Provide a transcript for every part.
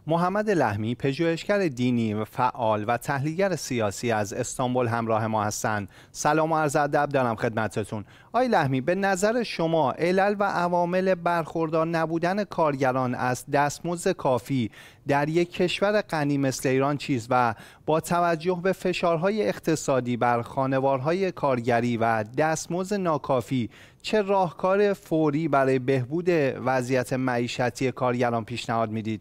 محمد لحمی، پژوهشگر دینی و فعال و تحلیلگر سیاسی از استانبول همراه ما هستند. سلام و عرض ادب دارم خدمتتون. آقای لحمی، به نظر شما علل و عوامل برخوردار نبودن کارگران از دستمزد کافی در یک کشور غنی مثل ایران چیست و با توجه به فشارهای اقتصادی بر خانوارهای کارگری و دستمزد ناکافی چه راهکار فوری برای بهبود وضعیت معیشتی کارگران پیشنهاد میدید؟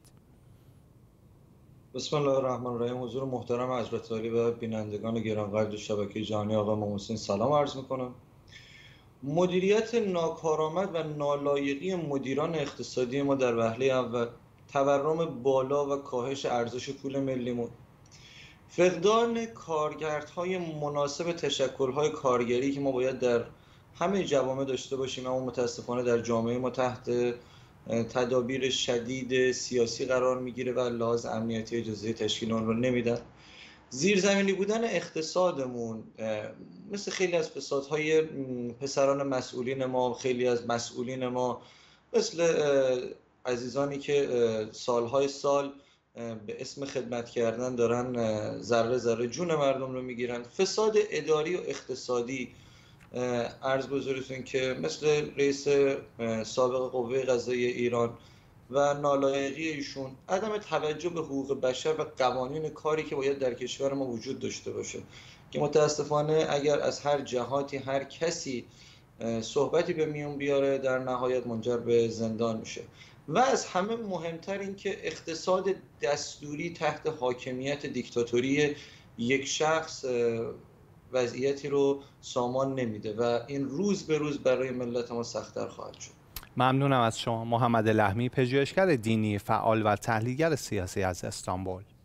بسم الله الرحمن الرحیم. حضور محترم حضرت عالی و بینندگان گرانقدر شبکه جهانی آقا محسن سلام عرض میکنم. مدیریت ناکارآمد و نالایقی مدیران اقتصادی ما در وهله اول، تورم بالا و کاهش ارزش پول ملیمون، فقدان کارگرهای مناسب تشکل‌های کارگری که ما باید در همه جوامع داشته باشیم، اما متاسفانه در جامعه ما تحت تدابیر شدید سیاسی قرار میگیره و لحاظ امنیتی اجازه تشکیل آن رو نمیدن. زیرزمینی بودن اقتصادمون مثل خیلی از فسادهای پسران مسئولین ما، خیلی از مسئولین ما، مثل عزیزانی که سالهای سال به اسم خدمت کردن دارن ذره ذره جون مردم رو میگیرن. فساد اداری و اقتصادی، عرض بزرگتون که مثل رئیس سابق قوه قضاییه ایران و نالایقی ایشون، عدم توجه به حقوق بشر و قوانین کاری که باید در کشور ما وجود داشته باشه که متاسفانه اگر از هر جهاتی هر کسی صحبتی به میون بیاره در نهایت منجر به زندان میشه. و از همه مهمتر این که اقتصاد دستوری تحت حاکمیت دیکتاتوری یک شخص وضعیتی رو سامان نمیده و این روز به روز برای ملت ما سخت‌تر خواهد شد. ممنونم از شما محمد لحمی، پژوهشگر دینی فعال و تحلیلگر سیاسی از استانبول.